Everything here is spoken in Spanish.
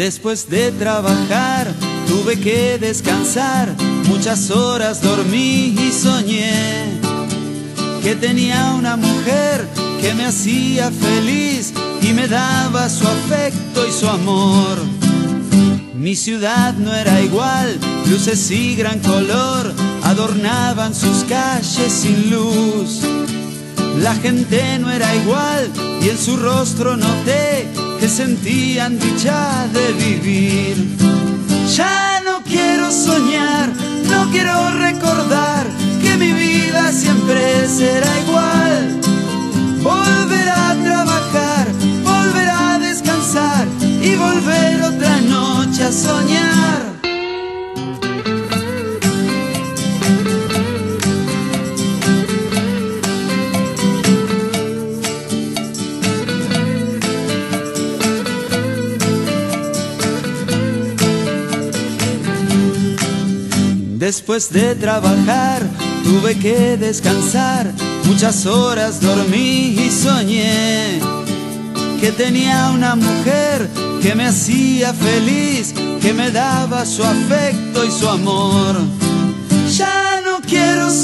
Después de trabajar tuve que descansar, muchas horas dormí y soñé que tenía una mujer que me hacía feliz y me daba su afecto y su amor. Mi ciudad no era igual, luces y gran color adornaban sus calles sin luz. La gente no era igual y en su rostro noté que sentían dicha de vivir. Ya no quiero soñar, no quiero recordar que mi vida siempre será igual. Volverá a trabajar, volverá a descansar y volver otra noche a soñar. Después de trabajar tuve que descansar, muchas horas dormí y soñé que tenía una mujer que me hacía feliz, que me daba su afecto y su amor. Ya no quiero